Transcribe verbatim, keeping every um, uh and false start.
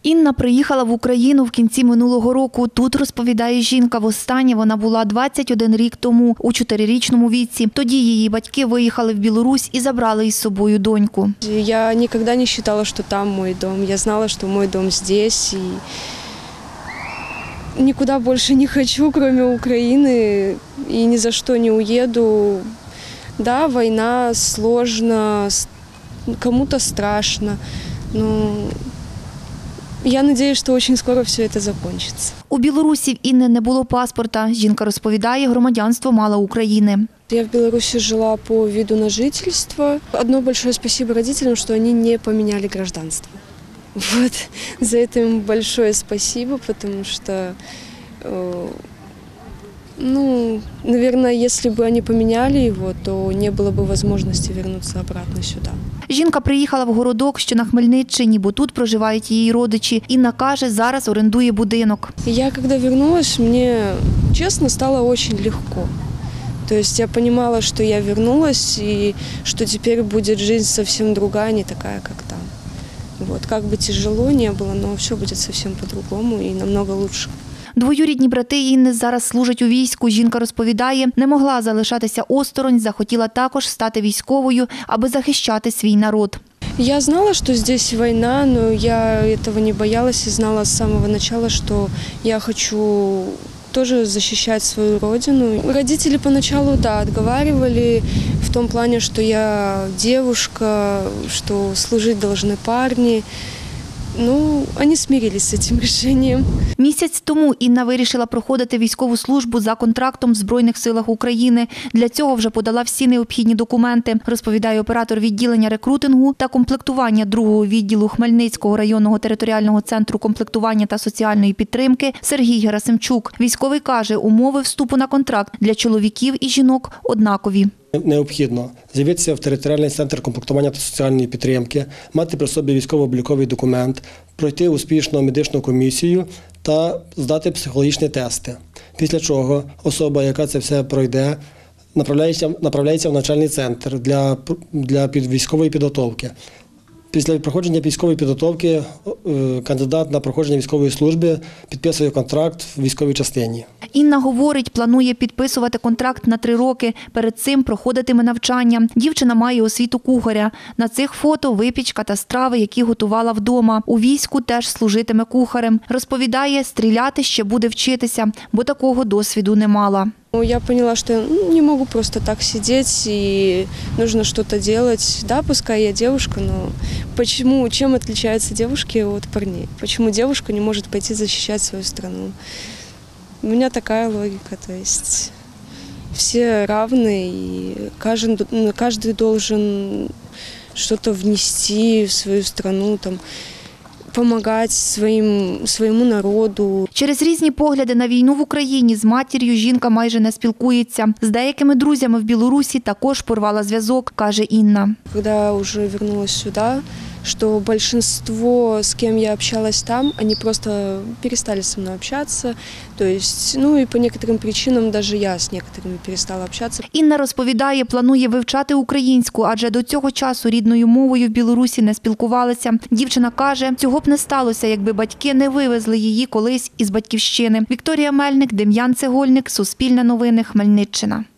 Інна приїхала в Україну в кінці минулого року. Тут, розповідає жінка, востаннє вона була двадцять один рік тому, у чотирирічному віці. Тоді її батьки виїхали в Білорусь і забрали із собою доньку. Я ніколи не вважала, що там мій дом. Я знала, що мій дом здесь. І нікуди більше не хочу, крім України. І ні за що не уїду. Да, війна сложна, кому-то страшно. Но я сподіваюся, що дуже скоро все це закінчиться. У Білорусі в Інни не було паспорта. Жінка розповідає, громадянство мала України. Я в Беларуси жила по виду на жительство. Одно большое спасибо родителям, что они не поменяли гражданство. Вот. За это им большое спасибо, потому что, ну, наверное, если бы они поменяли его, то не было бы возможности вернуться обратно сюда. Жінка приїхала в городок, що на Хмельниччині, бо тут проживають її родичі. Інна каже, зараз орендує будинок. Я, коли вернулась, мне, честно, стало очень легко. То есть я понимала, что я вернулась и что теперь будет жизнь совсем другая, не такая, как там. Вот. Как бы тяжело не было, но все будет совсем по-другому и намного лучше. Двоюрідні брати Інни зараз служать у війську. Жінка розповідає, не могла залишатися осторонь, захотіла також стати військовою, аби захищати свій народ. Я знала, что здесь война, но я этого не боялась и знала с самого начала, что я хочу тоже защищать свою родину. Родители поначалу, да, отговаривали в том плане, что я девушка, что служить должны парни. Ну, вони смирились з цим рішенням. Місяць тому Інна вирішила проходити військову службу за контрактом в Збройних силах України. Для цього вже подала всі необхідні документи, розповідає оператор відділення рекрутингу та комплектування другого відділу Хмельницького районного територіального центру комплектування та соціальної підтримки Сергій Герасимчук. Військовий каже, умови вступу на контракт для чоловіків і жінок однакові. Необхідно з'явитися в територіальний центр комплектування та соціальної підтримки, мати при собі військово-обліковий документ, пройти успішно медичну комісію та здати психологічні тести. Після чого особа, яка це все пройде, направляється, направляється в навчальний центр для, для військової підготовки. Після проходження військової підготовки кандидат на проходження військової служби підписує контракт в військовій частині. Інна говорить, планує підписувати контракт на три роки. Перед цим проходитиме навчання. Дівчина має освіту кухаря. На цих фото випічка та страви, які готувала вдома. У війську теж служитиме кухарем. Розповідає, стріляти ще буде вчитися, бо такого досвіду не мала. Я поняла, что я не могу просто так сидеть и нужно что-то делать. Да, пускай я девушка, но почему, чем отличаются девушки от парней? Почему девушка не может пойти защищать свою страну? У меня такая логика, то есть все равны, и каждый, каждый должен что-то внести в свою страну, там, допомагати своїм, своєму народу. Через різні погляди на війну в Україні з матір'ю жінка майже не спілкується. З деякими друзями в Білорусі також порвала зв'язок, каже Інна. Коли вже повернулася сюди, что большинство, с кем я общалась там, они просто перестали со мной общаться. То есть, ну и по некоторым причинам даже я с некоторыми перестала общаться. Інна розповідає, планує вивчати українську, адже до цього часу рідною мовою в Білорусі не спілкувалася. Дівчина каже, цього б не сталося, якби батьки не вивезли її колись із батьківщини. Вікторія Мельник, Дем'ян Цегольник, Суспільне новини, Хмельниччина.